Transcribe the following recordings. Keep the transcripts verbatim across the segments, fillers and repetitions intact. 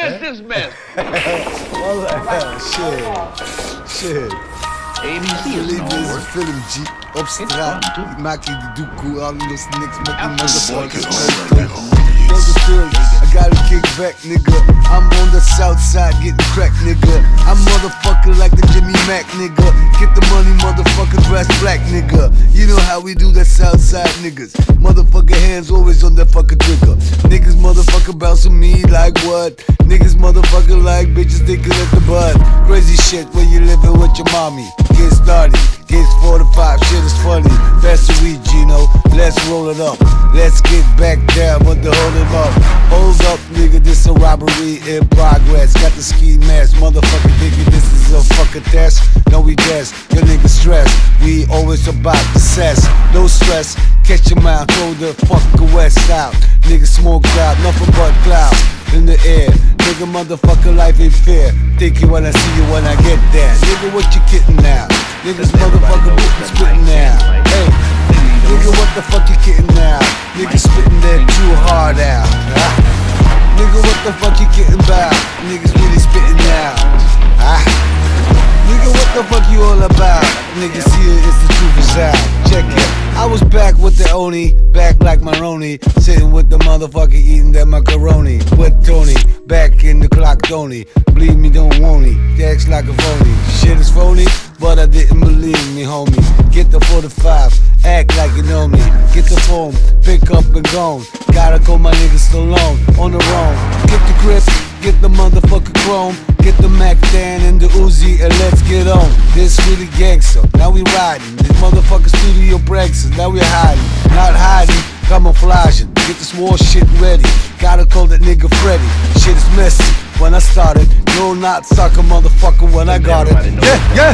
is this mess? Well, uh, shit. Shit. A B C is Lieve no is een work. film, G. Op straat. Ik maak je die doekoe, alles niks met die After the boy gets motherfuckers. I gotta kick back, nigga. I'm on the south side getting crack, nigga. I'm motherfucker like the Jimmy Mac, nigga. Get the money, motherfucker, dress black, nigga. You know how we do that south side, niggas. Motherfucker hands always on that fucking trigger. Niggas motherfucker bouncing me like what? Niggas motherfucker like bitches thinking at the butt. Crazy shit when you living with your mommy. Get started, gets four to five, shit is funny. Pass the weed, Gino, let's roll it up. Let's get back down, what the hold him up. Hold up, nigga, this a robbery in progress. Got the ski mask, motherfucker thinking this is a fucking test. No, we guess, your nigga stress. We always about the cess, no stress. Catch your mind, throw the fucking west out. Nigga smoke out, nothing but cloud in the air. Nigga motherfucker life ain't fair. Think you when I see you when I get there. Nigga what you kidding now? Niggas motherfucker bootin' spittin' now. Hey, nigga what the fuck you kidding now? Niggas spittin' that too hard out. Huh? Nigga what the fuck you kidding about? Niggas really spittin' now. Huh? Nigga what the fuck you all about? Niggas see it, it's the truth is out. Check it. I was back with the Oni, back like Maroni, sitting with the motherfucker eating that macaroni with Tony, back in the clock Tony. Believe me, don't want it. Acts like a phony. Shit is phony, but I didn't believe me, homie. Get the forty-five, act like you know me. Get the phone, pick up and gone. Gotta call my niggas alone, on the road. Get the grip, get the motherfucker chrome. Get the Mac ten and the Uzi and let's get on. This really gangster, now we riding. This motherfucker studio breaks us, now we hiding. Not hiding, camouflaging. Get this war shit ready. Gotta call that nigga Freddy. Shit is messy when I started. No, not sucker motherfucker when I got it. Yeah, yeah.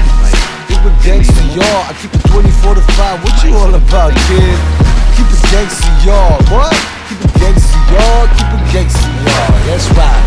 Keep it gangster, y'all. I keep it twenty-four to five. What you all about, kid? Keep it gangster, y'all. What? Keep it gangster, y'all. Keep it gangster, y'all. Let's ride.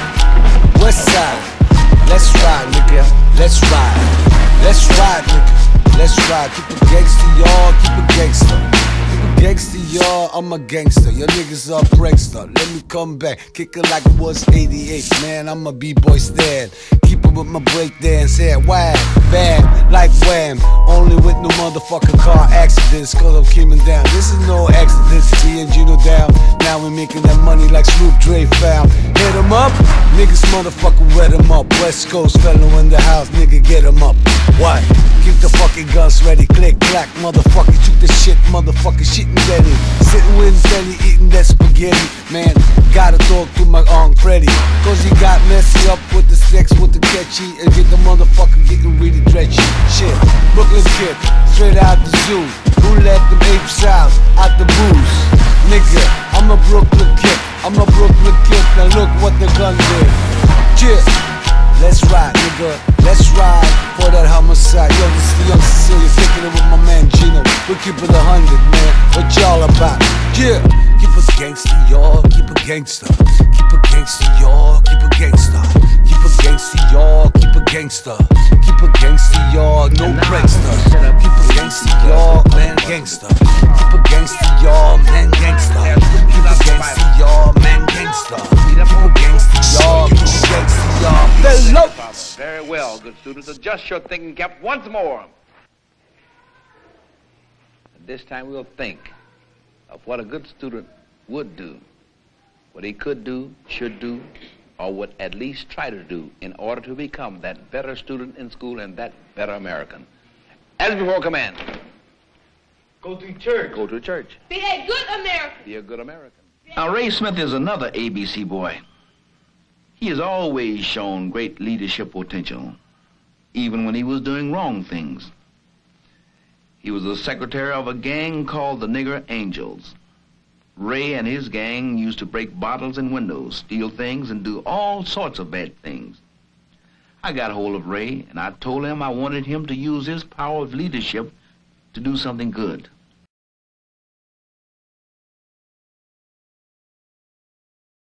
West side. Let's ride, nigga. Let's ride. Let's ride, nigga. Let's ride. Keep it gangster, y'all. Keep it gangster. Gangster, y'all, I'm a gangster. Your niggas are prankster. Let me come back, kick it like it was eighty-eight. Man, I'm a b-boy stand. Keep it with my breakdance. Head wham, bam, like wham. Only with no motherfucking car accidents, cause I'm coming down. This is no accident. Me and Gino down. Now we're making that money like Snoop Dre found. Hit 'em up, niggas motherfucking wet 'em up. West Coast fellow in the house, nigga get 'em up. What? Keep the fucking guns ready, click, clack, motherfucker, shoot the shit, motherfucker, shit and Betty. Sitting with Betty, eating that spaghetti. Man, gotta talk to my Aunt Freddy, cause he got messy up with the sex, with the catchy, and get the motherfucker getting really dredgy. Shit, Brooklyn kid, straight out the zoo. Who let them apes out, out the booze? Nigga, I'm a Brooklyn kid, I'm a Brooklyn kid, now look what the gun did. Shit. Let's ride, nigga, let's ride for that homicide. Yo, this is the young Cecilia, kicking it with my man Gino. We'll keep it a hundred, man, what y'all about? Yeah, keep it gangster, y'all, keep it gangster. Keep it gangster, y'all, keep it gangster. Keep it gangster, y'all, keep it gangster. Keep it gangster, y'all, no prankster. Keep it gangster, y'all, man, gangster. Keep it gangster, y'all, man, gangster. Keep it gangster, y'all, man, gangster. Keep it gangster, y'all, keep it gangster, y'all. Very well, good students. Adjust your thinking cap once more. And this time we'll think of what a good student would do, what he could do, should do, or would at least try to do in order to become that better student in school and that better American. As before, command. Go to church. Go to church. Be a good American. Be a good American. Now, Ray Smith is another A B C boy. He has always shown great leadership potential, even when he was doing wrong things. He was the secretary of a gang called the Nigger Angels. Ray and his gang used to break bottles and windows, steal things, and do all sorts of bad things. I got hold of Ray, and I told him I wanted him to use his power of leadership to do something good.